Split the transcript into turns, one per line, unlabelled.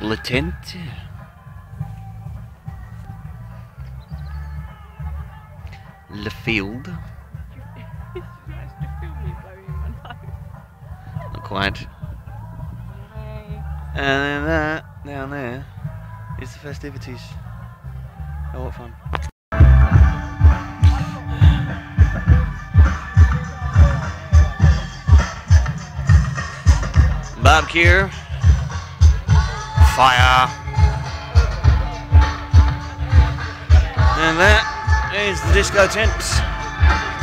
Le tent. Le field.
You managed to film me blowing my nose.
Not quite.
Yay.
And then that down there is the festivities. Oh, what fun. Barbecue. Fire. And that is the disco tent.